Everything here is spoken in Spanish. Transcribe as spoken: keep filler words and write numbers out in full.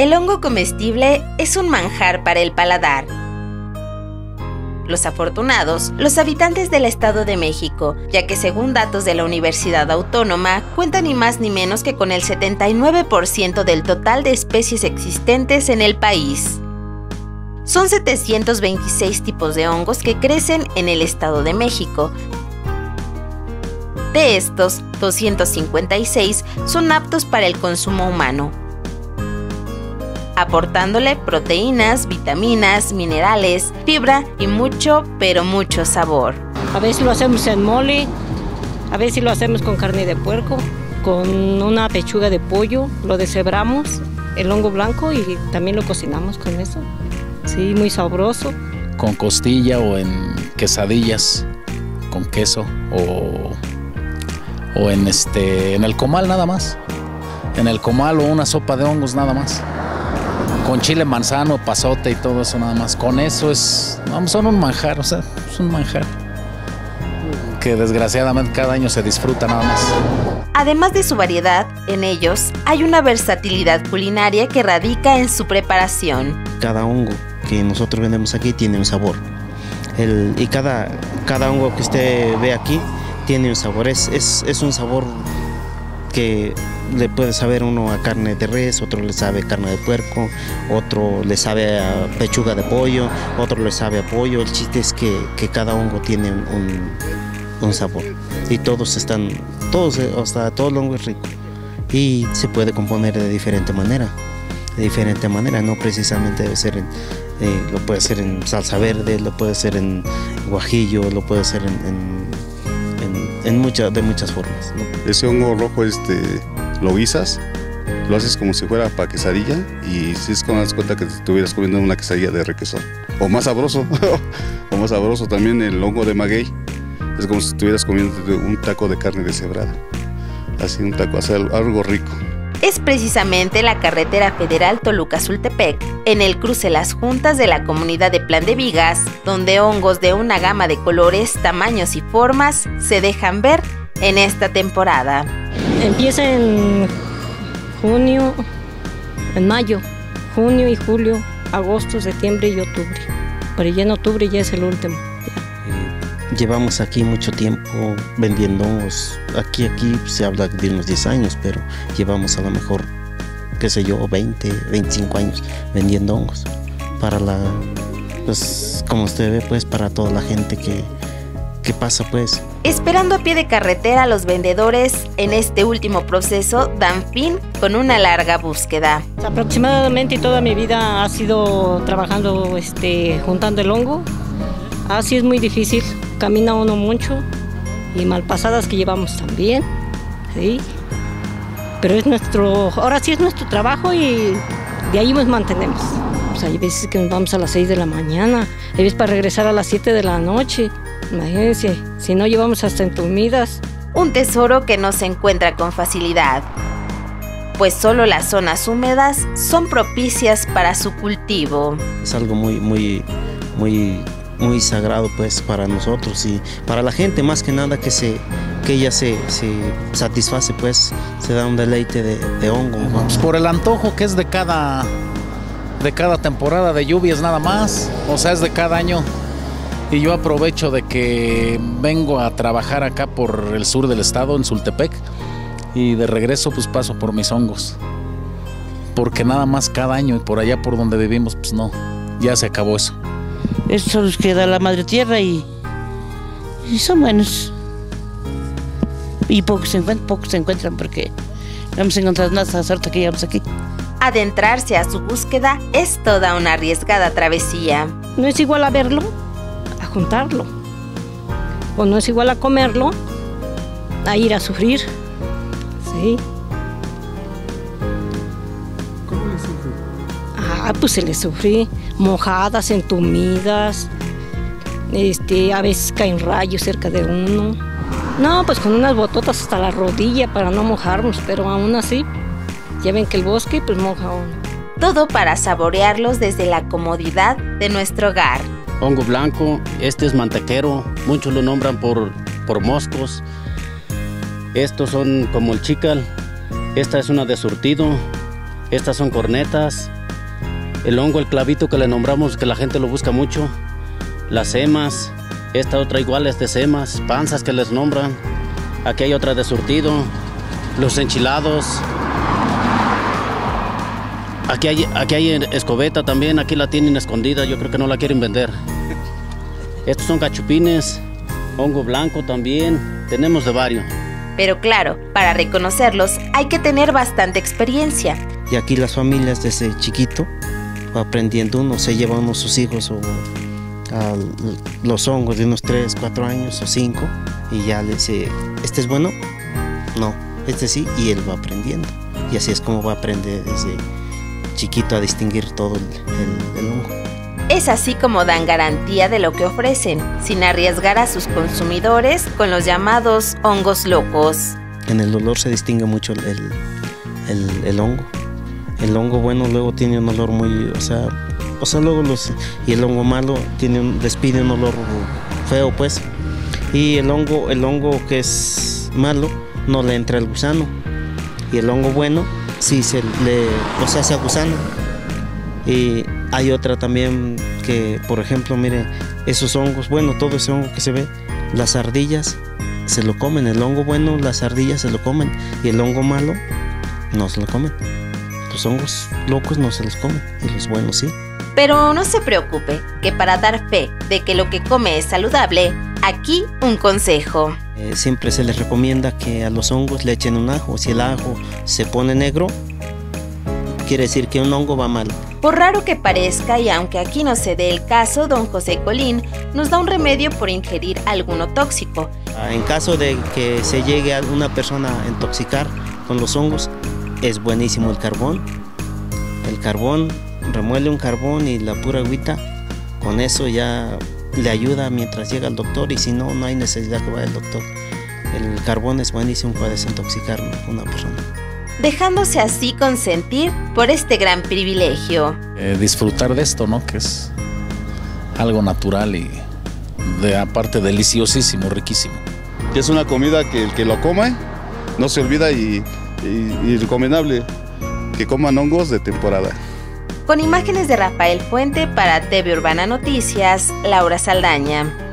El hongo comestible es un manjar para el paladar. Los afortunados, los habitantes del Estado de México, ya que según datos de la Universidad Autónoma, cuentan ni más ni menos que con el setenta y nueve por ciento del total de especies existentes en el país. Son setecientos veintiséis tipos de hongos que crecen en el Estado de México. De estos, doscientos cincuenta y seis son aptos para el consumo humano, aportándole proteínas, vitaminas, minerales, fibra y mucho, pero mucho sabor. A veces lo hacemos en mole, a veces lo hacemos con carne de puerco, con una pechuga de pollo, lo deshebramos, el hongo blanco, y también lo cocinamos con eso. Sí, muy sabroso. Con costilla o en quesadillas, con queso o, o en, este, en el comal nada más. En el comal o una sopa de hongos nada más. Con chile manzano, pasote y todo eso nada más. Con eso es, vamos, son un manjar, o sea, es un manjar que desgraciadamente cada año se disfruta nada más. Además de su variedad, en ellos hay una versatilidad culinaria que radica en su preparación. Cada hongo que nosotros vendemos aquí tiene un sabor. El, y cada, cada hongo que usted ve aquí tiene un sabor. Es, es, es un sabor que le puede saber uno a carne de res, otro le sabe a carne de puerco, otro le sabe a pechuga de pollo, otro le sabe a pollo. El chiste es que, que cada hongo tiene un, un sabor y todos están, todos, hasta todo el hongo es rico y se puede componer de diferente manera, de diferente manera, no precisamente debe ser en, eh, lo puede hacer en salsa verde, lo puede hacer en guajillo, lo puede hacer en, en En muchas, de muchas formas, ¿no? Ese hongo rojo este, lo guisas, lo haces como si fuera para quesadilla y si es como das cuenta que te estuvieras comiendo una quesadilla de requesón. O más sabroso, o más sabroso también el hongo de maguey, es como si estuvieras comiendo un taco de carne deshebrada, así un taco, así, algo rico. Es precisamente la carretera federal Toluca-Sultepec, en el cruce Las Juntas de la comunidad de Plan de Vigas, donde hongos de una gama de colores, tamaños y formas se dejan ver en esta temporada. Empieza en junio, en mayo, junio y julio, agosto, septiembre y octubre. Pero ya en octubre ya es el último. Llevamos aquí mucho tiempo vendiendo hongos. Aquí, aquí se habla de unos diez años, pero llevamos a lo mejor, qué sé yo, veinte, veinticinco años vendiendo hongos. Para la, pues, como usted ve, pues, para toda la gente que, que pasa, pues. Esperando a pie de carretera, los vendedores en este último proceso dan fin con una larga búsqueda. Aproximadamente toda mi vida ha sido trabajando, este, juntando el hongo. Así es muy difícil, camina uno mucho y malpasadas que llevamos también, ¿sí? Pero es nuestro, ahora sí es nuestro trabajo y de ahí nos mantenemos. O sea, hay veces que nos vamos a las seis de la mañana, hay veces para regresar a las siete de la noche, imagínense, si no llevamos hasta entumidas. Un tesoro que no se encuentra con facilidad, pues solo las zonas húmedas son propicias para su cultivo. Es algo muy, muy, muy... muy sagrado pues para nosotros y para la gente más que nada que se que ella se, se satisface, pues se da un deleite de, de hongo. Pues por el antojo que es de cada de cada temporada de lluvias nada más, o sea, es de cada año. Y yo aprovecho de que vengo a trabajar acá por el sur del estado, en Sultepec, y de regreso pues paso por mis hongos, porque nada más cada año y por allá por donde vivimos pues no, ya se acabó eso. Estos son los que da la madre tierra y, y son buenos. Y pocos se encuentran, pocos se encuentran porque no hemos encontrado nada hasta la suerte que llegamos aquí. Adentrarse a su búsqueda es toda una arriesgada travesía. No es igual a verlo, a juntarlo. O no es igual a comerlo, a ir a sufrir. Sí. ¿Cómo le sufre? Ah, pues se le sufre. Mojadas, entumidas, este, a veces caen rayos cerca de uno. No, pues con unas bototas hasta la rodilla para no mojarnos, pero aún así, ya ven que el bosque pues moja a uno. Todo para saborearlos desde la comodidad de nuestro hogar. Hongo blanco, este es mantequero, muchos lo nombran por, por moscos. Estos son como el chical, esta es una de surtido, estas son cornetas. El hongo, el clavito que le nombramos, que la gente lo busca mucho. Las semas, esta otra igual es de semas, panzas que les nombran. Aquí hay otra de surtido, los enchilados. Aquí hay, aquí hay escobeta también, aquí la tienen escondida, yo creo que no la quieren vender. Estos son cachupines, hongo blanco también, tenemos de varios. Pero claro, para reconocerlos hay que tener bastante experiencia. Y aquí las familias desde chiquito va aprendiendo uno, se lleva uno a sus hijos o a los hongos de unos tres, cuatro años o cinco y ya le dice, ¿este es bueno? No, este sí, y él va aprendiendo. Y así es como va a aprender desde chiquito a distinguir todo el, el, el hongo. Es así como dan garantía de lo que ofrecen, sin arriesgar a sus consumidores con los llamados hongos locos. En el olor se distingue mucho el, el, el, el hongo. El hongo bueno luego tiene un olor muy, o sea, o sea luego los, y el hongo malo tiene un, despide un olor feo, pues. Y el hongo, el hongo que es malo no le entra el gusano. Y el hongo bueno sí se le, o sea, se gusano. Y hay otra también que, por ejemplo, mire, esos hongos, bueno, todo ese hongo que se ve, las ardillas se lo comen. El hongo bueno, las ardillas se lo comen. Y el hongo malo no se lo comen. Los hongos locos no se los comen y los buenos sí. Pero no se preocupe, que para dar fe de que lo que come es saludable, aquí un consejo. Eh, siempre se les recomienda que a los hongos le echen un ajo. Si el ajo se pone negro, quiere decir que un hongo va mal. Por raro que parezca, y aunque aquí no se dé el caso, don José Colín nos da un remedio por ingerir alguno tóxico. En caso de que se llegue a una persona a intoxicar con los hongos, es buenísimo el carbón. El carbón, remuele un carbón y la pura agüita, con eso ya le ayuda mientras llega el doctor, y si no, no hay necesidad que vaya el doctor. El carbón es buenísimo para desintoxicar a una persona. Dejándose así consentir por este gran privilegio. Eh, disfrutar de esto, ¿no? Que es algo natural y de aparte deliciosísimo, riquísimo. Es una comida que el que lo come no se olvida y, y, y recomendable que coman hongos de temporada. Con imágenes de Rafael Fuente para T V Urbana Noticias, Laura Saldaña.